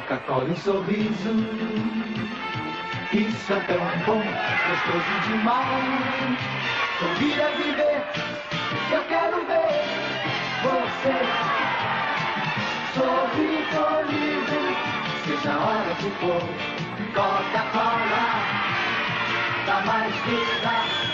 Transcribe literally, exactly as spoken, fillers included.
Coca-Cola e um sorriso, isso é tão bom, gostoso demais. Sorrir é viver, eu quero ver você sorrir, sorriso, seja a hora que for. Coca-Cola dá mais vida.